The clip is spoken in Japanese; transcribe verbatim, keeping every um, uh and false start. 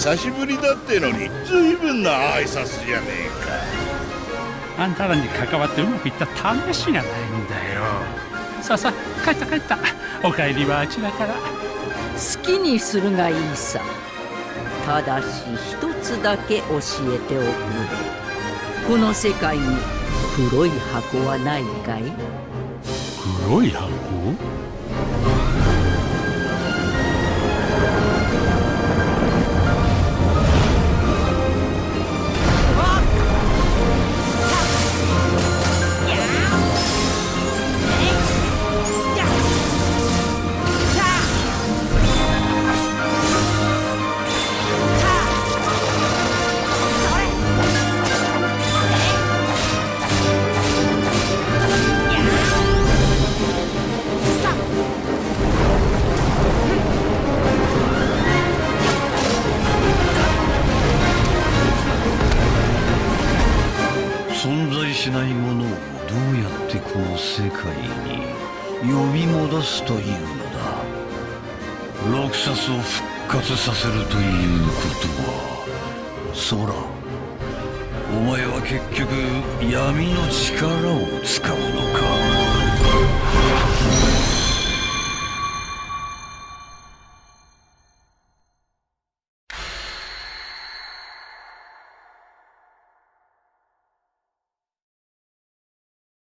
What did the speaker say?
久しぶりだってのに随分な挨拶じゃねえか。あんたらに関わってうまくいった試しがないんだよ。さあさあ、帰った帰った。お帰りはあちらから。 好きにするがいいさ。ただし一つだけ教えておくれ。この世界に黒い箱はないかい？ 黒い箱？ 存在しないものをどうやってこの世界に呼び戻すというのだ。ロクサスを復活させるということは、ソラ、お前は結局闇の力を使うのか。